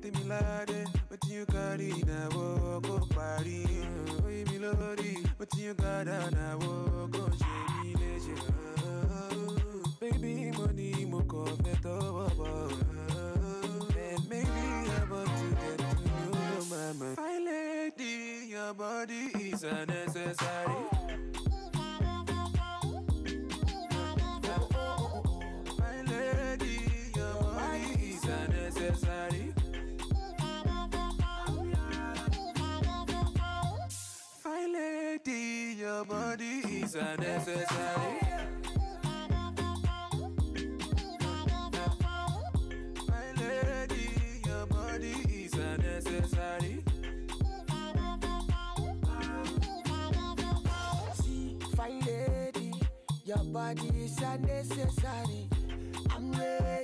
Timilade, but you carry na go party. Oi milodi, but you got na go shemi leje. Baby money mo confeto baba. And maybe I'm about to get to know mama. My lady, your body is unnecessary. My lady, your body is unnecessary. My lady, your body is unnecessary. My lady, your body is unnecessary. See, fine lady, your body is unnecessary. I'm ready.